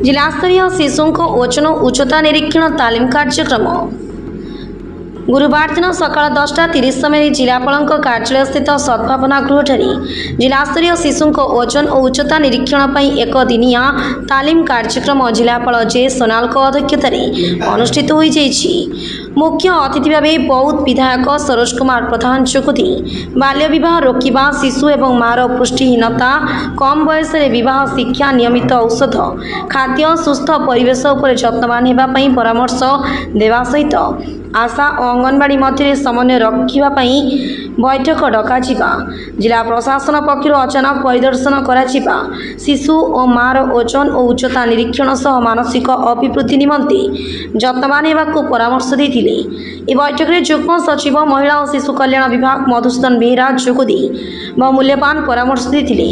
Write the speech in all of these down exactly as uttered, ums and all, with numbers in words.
जिलास्तरीय शिशुओं ओजन उच्चता निरीक्षण तालीम कार्यक्रम गुरुवार दिन सकाल दसटा तीस समय जिलापाल कार्यालय स्थित सद्भावना गृहठारे जिलास्तरीय शिशुओं ओजन और उच्चता निरीक्षण पर एक दिनिया तालीम कार्यक्रम जिलापाल जे सोनाल अध्यक्षतार अनुष्ठित हो मुख्य अतिथि भाव बौद्ध विधायक सरोज कुमार प्रधान जोगदी बाल्य विवाह रोकवा शिशु एवं मार पुष्टिहीनता कम बयस विवाह शिक्षा नियमित औषध खाद्य सुस्थ परिवेश उपर जत्नवान होगापी परामर्श देवा सहित आशा और अंगनवाड़ी मध्य समन्वय रखापी बैठक डक जिला प्रशासन पक्षर अचानक परिदर्शन कर शिशु और मार ओजन और उच्चता निरीक्षण सह मानसिक अभिवृद्धि निमंते जत्नवान होगा परामर्श देते बैठक में जुग्म सचिव महिला और शिशु कल्याण विभाग मधुसूदन बेहरा जोगदी मूल्यवान परामर्श देते।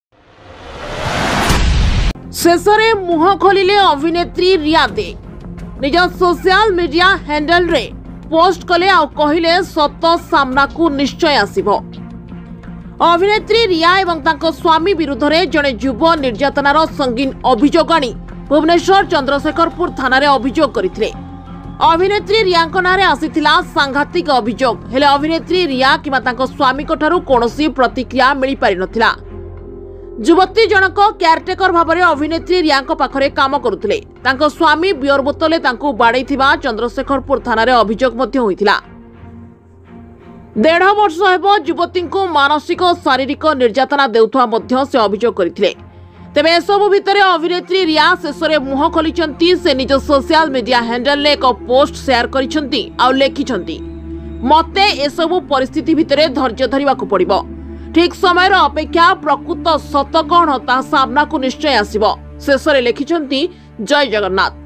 शेष में मुह खोलिले अभिनेत्री रिया दे निज सोशल मीडिया हैंडल रे पोस्ट कले आ कहिले सत सामना को निश्चय आसिबो। अभिनेत्री रिया एवं तांको स्वामी विरुद्ध रे जड़े युव निर्यातनार संगीन अभियोग आनी भुवनेश्वर चंद्रशेखरपुर थाना रे अभियोग करथिले। अभिनेत्री रिया नारे आसीथिला सांघातिक अभियोग हेले अभिनेत्री रिया किमा तांको स्वामी कोठारु कोनोसी प्रतिक्रिया मिली पारि नथिला। युवती जनक केयरटेकर भाव में अभिनेत्री रिया पाखरे काम करुथिले। तांको स्वामी बियर बोतले तांको बाड़ैथिबा चंद्रशेखरपुर थाना रे अभियोग मध्य होइथिला। डेढ़ वर्ष हेबो युवती को मानसिक और शारीरिक निर्यातना देउथवा मध्य से अभियोग करथिले। तेबे एसबु भितर अभिनेत्री रिया शेष में मुह खोलिचंती से निज सोशल मीडिया हैंडल ले एक पोस्ट शेयर करिसंती आ लेखिसंती मते एसबु परिस्थिति भितर धैर्य धरिबाकू पड़िबो। ठीक समय अपेक्षा प्रकृत सत कौन ता सामना को निश्चय आसिबो। शेष में लिखिसंती जय जगन्नाथ।